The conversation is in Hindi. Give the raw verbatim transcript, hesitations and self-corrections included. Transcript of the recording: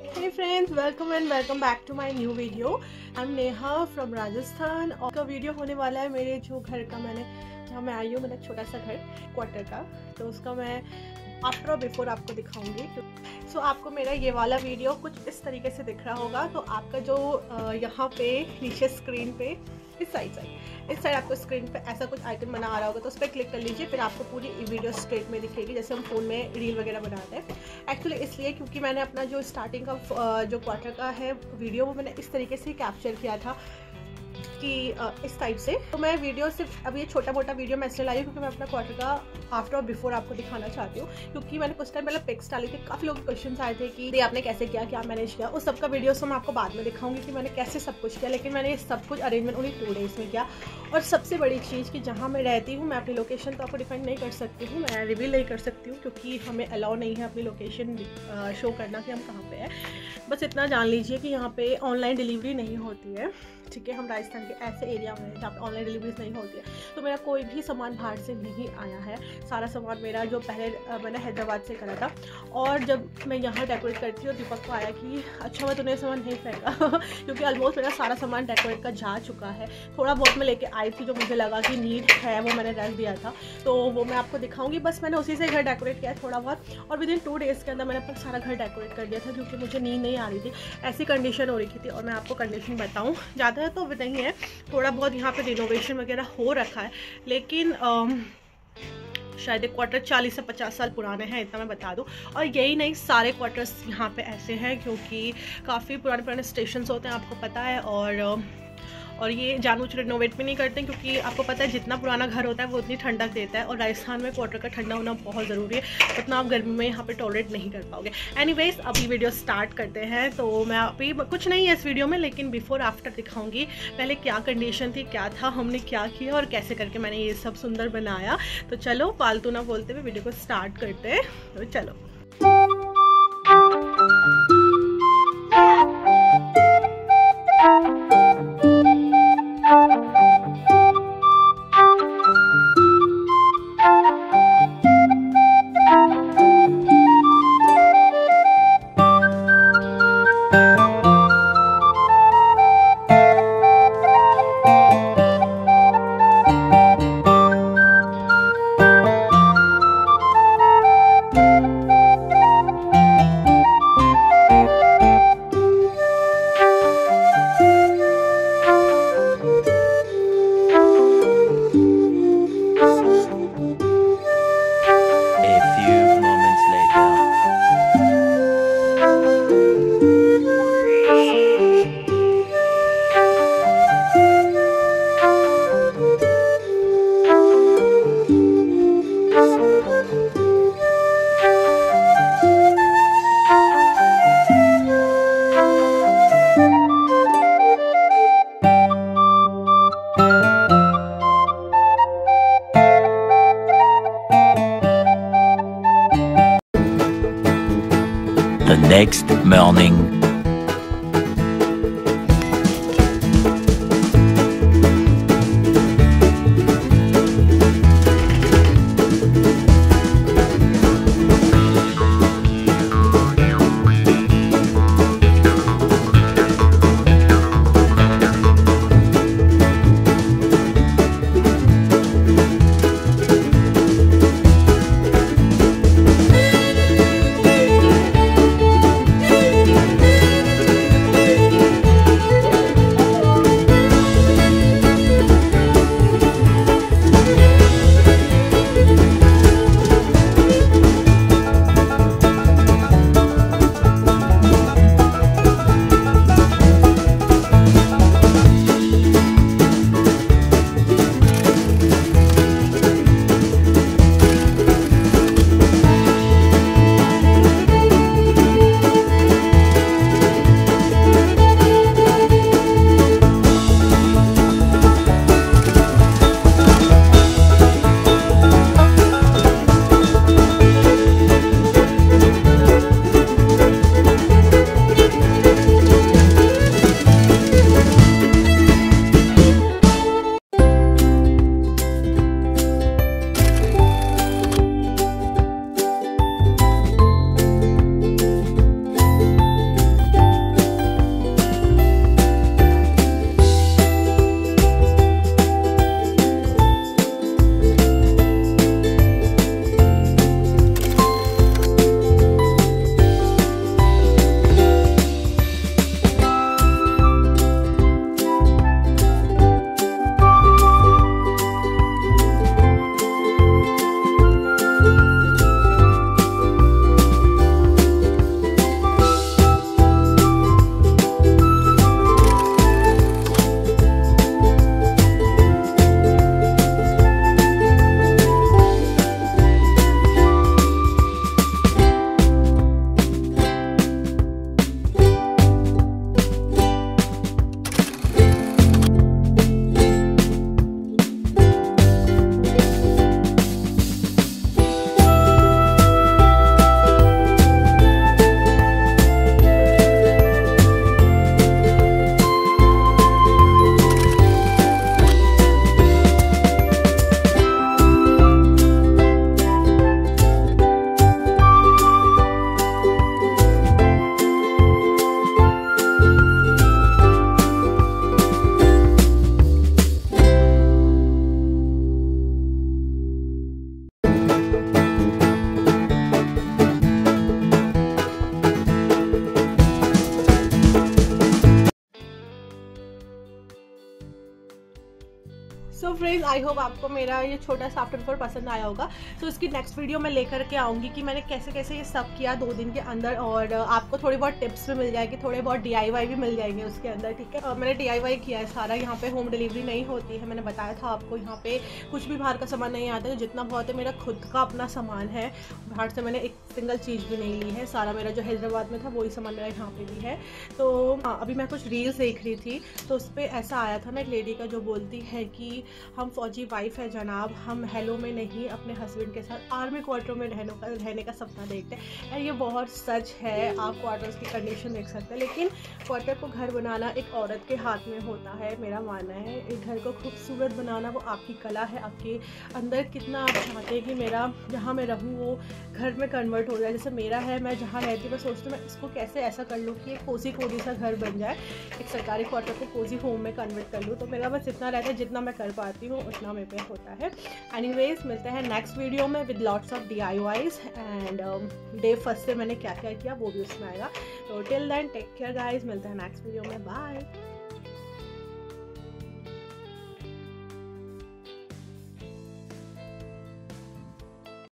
Hey friends, welcome and welcome back to my new video. I'm Neha from Rajasthan और का वीडियो होने वाला है मेरे जो घर का, मैंने जहाँ मैं आई हूँ, मेरा छोटा सा घर क्वार्टर का, तो उसका मैं आफ्टर और बिफोर आपको दिखाऊंगी। सो so, आपको मेरा ये वाला वीडियो कुछ इस तरीके से दिख रहा होगा। तो आपका जो यहाँ पे नीचे स्क्रीन पे इस साइड साइड इस साइड आपको स्क्रीन पे ऐसा कुछ आइकन बना आ रहा होगा, तो उस पर क्लिक कर लीजिए। फिर आपको पूरी वीडियो स्ट्रेट में दिखेगी, जैसे हम फ़ोन में रील वगैरह बनाते हैं। एक्चुअली इसलिए क्योंकि मैंने अपना जो स्टार्टिंग का जो क्वार्टर का है वीडियो, वो मैंने इस तरीके से कैप्चर किया था कि इस टाइप से। तो मैं वीडियो सिर्फ अब ये छोटा मोटा वीडियो मैं इसलिए लाई हूँ क्योंकि मैं अपना क्वार्टर का आफ्टर और बिफोर आपको दिखाना चाहती हूँ। क्योंकि मैंने कुछ टाइम पहले पिक्स डाली थी, काफ़ी लोगों के क्वेश्चन आए थे कि ये आपने कैसे किया, क्या मैनेज किया। उस सबका वीडियोस तो मैं आपको बाद में दिखाऊंगी कि मैंने कैसे सब कुछ किया। लेकिन मैंने ये सब कुछ अरेंजमेंट उन्हीं टू डेज़ में किया। और सबसे बड़ी चीज़ कि जहाँ मैं रहती हूँ, मैं अपनी लोकेशन तो आपको डिफाइन नहीं कर सकती हूँ, मैं रिवील नहीं कर सकती हूँ क्योंकि हमें अलाउ नहीं है अपनी लोकेशन शो करना कि हम कहाँ पे हैं। बस इतना जान लीजिए कि यहाँ पे ऑनलाइन डिलीवरी नहीं होती है, ठीक है। हम राजस्थान के ऐसे एरिया में जहाँ पे ऑनलाइन डिलीवरीज नहीं होती है। तो मेरा कोई भी सामान बाहर से नहीं आया है। सारा सामान मेरा जो पहले मैंने हैदराबाद से करा था। और जब मैं यहाँ डेकोरेट करती हूँ, दीपक को आया कि अच्छा मैं तूने सामान नहीं फेंका क्योंकि ऑलमोस्ट मेरा सारा सामान डेकोरेट का जा चुका है। थोड़ा बहुत मैं लेके आई थी जो मुझे लगा कि नीड है, वो मैंने रख दिया था, तो वो मैं आपको दिखाऊंगी। बस मैंने उसी से घर डेकोरेट किया थोड़ा बहुत, और विद इन टू डेज़ के अंदर मैंने अपना सारा घर डेकोरेट कर दिया था क्योंकि मुझे नींद नहीं आ रही थी, ऐसी कंडीशन हो रही थी। और मैं आपको कंडीशन बताऊँ, ज़्यादा तो नहीं है, थोड़ा बहुत यहाँ पे रिनोवेशन वगैरह हो रखा है, लेकिन आम, शायद एक क्वार्टर चालीस से पचास साल पुराने हैं, इतना मैं बता दूं। और यही नहीं, सारे क्वार्टर्स यहाँ पे ऐसे हैं क्योंकि काफ़ी पुराने पुराने स्टेशन होते हैं, आपको पता है। और और ये जानबूझ रिनोवेट भी नहीं करते क्योंकि आपको पता है जितना पुराना घर होता है वो उतनी ठंडक देता है। और राजस्थान में क्वार्टर का ठंडा होना बहुत ज़रूरी है, उतना आप गर्मी में यहाँ पे टॉलरेट नहीं कर पाओगे। एनीवेज, अभी वीडियो स्टार्ट करते हैं। तो मैं अभी कुछ नहीं है इस वीडियो में, लेकिन बिफोर आफ्टर दिखाऊंगी। पहले क्या कंडीशन थी, क्या था, हमने क्या किया और कैसे करके मैंने ये सब सुंदर बनाया। तो चलो फालतू ना बोलते हुए वीडियो को स्टार्ट करते हैं। तो चलो। The next morning. I hope आपको मेरा ये छोटा सा आफ्टर टूर पसंद आया होगा। तो इसकी नेक्स्ट वीडियो मैं लेकर के आऊँगी कि मैंने कैसे कैसे ये सब किया दो दिन के अंदर, और आपको थोड़ी बहुत टिप्स भी मिल जाएगी, थोड़े बहुत डी आई वाई भी मिल जाएंगे उसके अंदर, ठीक है। मैंने डी आई वाई किया है सारा। यहाँ पे होम डिलीवरी नहीं होती है, मैंने बताया था आपको। यहाँ पे कुछ भी बाहर का सामान नहीं आता है, जितना बहुत है मेरा खुद का अपना सामान है। बाहर से मैंने एक सिंगल चीज़ भी नहीं ली है, सारा मेरा जो हैदराबाद में था वही सामान मेरा यहाँ पे भी है। तो हाँ, अभी मैं कुछ रील्स देख रही थी तो उस पर ऐसा आया था ना, एक लेडी का जो बोलती है कि हम फौजी वाइफ है जनाब, हम हेलो में नहीं अपने हस्बैंड के साथ आर्मी क्वार्टर में रहने का रहने का सपना देखते हैं। और ये बहुत सच है। आप क्वार्टर्स की कंडीशन देख सकते हैं, लेकिन क्वार्टर को घर बनाना एक औरत के हाथ में होता है, मेरा मानना है। एक घर को खूबसूरत बनाना वो आपकी कला है, आपके अंदर कितना आप चाहते हैं कि मेरा जहाँ मैं रहूँ वो घर में कन्वर्ट हो जाए। जैसे मेरा है, मैं जहाँ रहती हूँ मैं सोचती हूँ मैं इसको कैसे ऐसा कर लूँ कि एक कोसी कोजी सा घर बन जाए, एक सरकारी क्वार्टर को कोजी होम में कन्वर्ट कर लूँ। तो मेरा बस इतना रहता है, जितना मैं कर पाती हूँ उतना मेरे पे होता है। एनीवेज, मिलते हैं नेक्स्ट वीडियो में with lots of D I Ys, and day first से मैंने क्या क्या किया वो भी उसमें आएगा। तो till then take care guys, मिलते हैं नेक्स्ट वीडियो में, बाय।